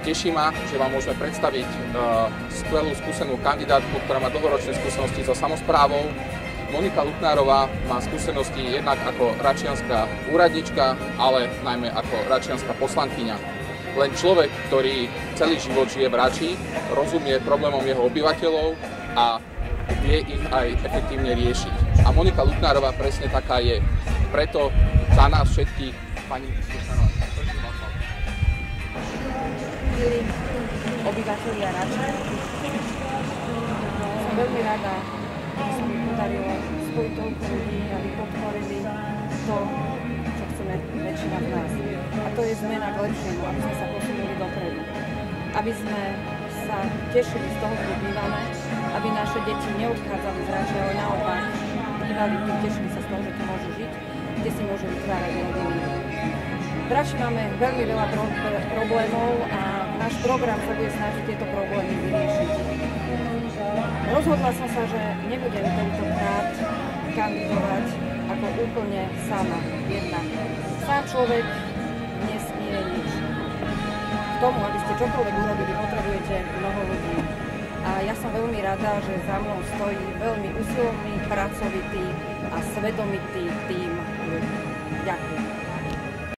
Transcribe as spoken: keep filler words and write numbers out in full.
Teší ma, že vám môžeme predstaviť uh, skvelú skúsenú kandidátku, ktorá má dlhoročné skúsenosti so samosprávou. Monika Lutnárová má skúsenosti jednak ako račianska úradnička, ale najmä ako račianska poslankyňa. Len človek, ktorý celý život žije v Rači, rozumie problémom jeho obyvateľov a vie ich aj efektívne riešiť. A Monika Lutnárová presne taká je. Preto za nás všetkých, pani Milí obyvateľia Rače, som veľmi rada, že sa mi podarilo spojiť toľko ľudí, aby podporili to, čo chceme väčšina z nás. A to je zmena k lepšiemu, aby sme sa posunuli dopredu. Aby sme sa tešili z toho, že bývame, aby naše deti neodchádzali z Rače, ale naopak bývali tu, tešili sa z toho, že tu môžu žiť, kde si môžu vytvárať rodiny. V Rači máme veľmi veľa pro problémov a náš program sa bude snažiť tieto problémy vyriešiť. Rozhodla som sa, že nebudem tentokrát kandidovať ako úplne sama, jedna. Sám človek nesmie nič. K tomu, aby ste čokoľvek urobili, potrebujete mnoho ľudí. A ja som veľmi rada, že za mnou stojí veľmi usilovný, pracovitý a svedomitý tím ľudí. Ďakujem.